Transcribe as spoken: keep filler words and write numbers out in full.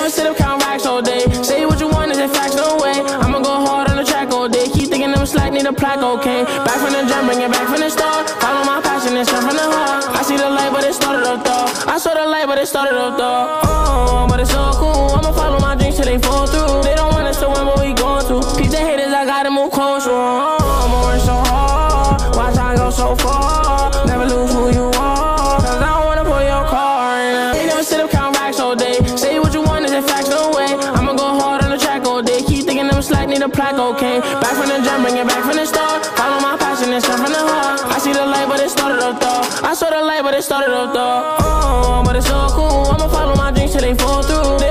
never sit up count racks all day. Say what you want, is it facts? No way. I'ma go hard on the track all day. Keep thinking I'm slack, need a plaque, okay. Back from the jump, bring it back from the start. Follow my passion, it's from the heart. I see the light, but it started up though. I saw the light, but it started up though. Oh, but it's so cool. I'ma follow my dreams till they fall through. They don't want us to win what we going through. Keep the haters, I gotta move closer. Oh, I'm working so hard. Watch I go so far. Never lose who you are. Cause I don't wanna pull your car right now. They never sit up count racks all day. Say what you want, is it facts? No way. I'ma go hard on the track all day. Keep thinking I'm slack, need a plaque, okay. Back from the jump, bring it back from the start. Follow my passion, it's from the heart. I see the light, but it started up though. I saw the light, but it started up though. Oh, but it's so cool. I'ma follow my dreams till they fall through.